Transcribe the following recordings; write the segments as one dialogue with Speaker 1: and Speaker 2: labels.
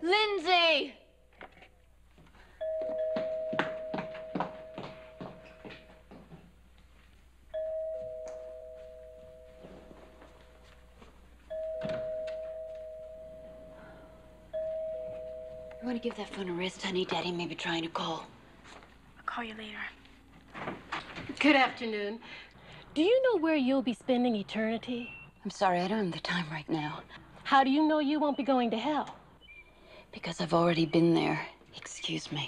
Speaker 1: Lindsay! You want to give that phone a rest, honey? Daddy may be trying to call.
Speaker 2: I'll call you later.
Speaker 3: Good afternoon. Do you know where you'll be spending eternity?
Speaker 1: I'm sorry, I don't have the time right now.
Speaker 3: How do you know you won't be going to hell?
Speaker 1: Because I've already been there. Excuse me.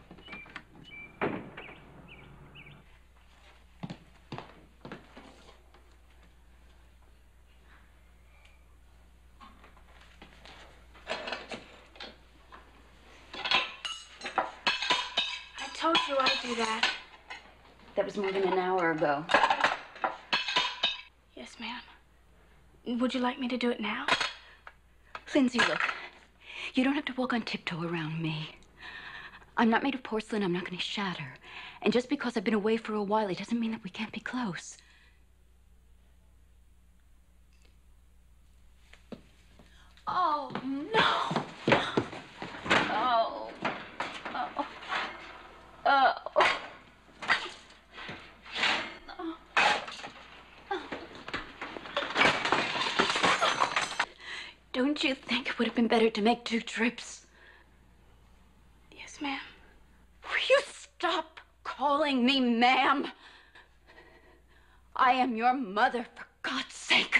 Speaker 2: I told you I'd do that.
Speaker 1: That was more than an hour ago.
Speaker 2: Yes, ma'am. Would you like me to do it now?
Speaker 1: Lindsay, look. You don't have to walk on tiptoe around me. I'm not made of porcelain. I'm not going to shatter. And just because I've been away for a while, it doesn't mean that we can't be close. Oh, no. Oh. Oh. Oh. Don't you think it would have been better to make 2 trips?
Speaker 2: Yes, ma'am.
Speaker 1: Will you stop calling me ma'am? I am your mother, for God's sake.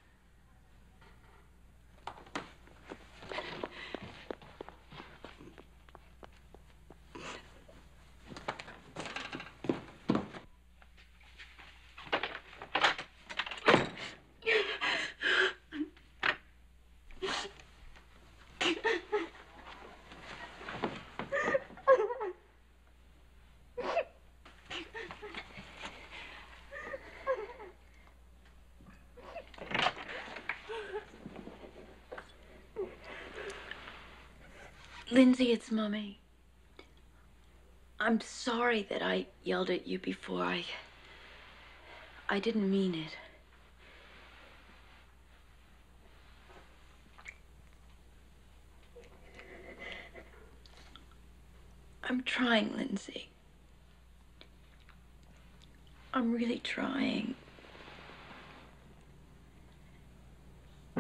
Speaker 1: Lindsay, it's Mommy. I'm sorry that I yelled at you before. I didn't mean it. I'm trying, Lindsay. I'm really trying.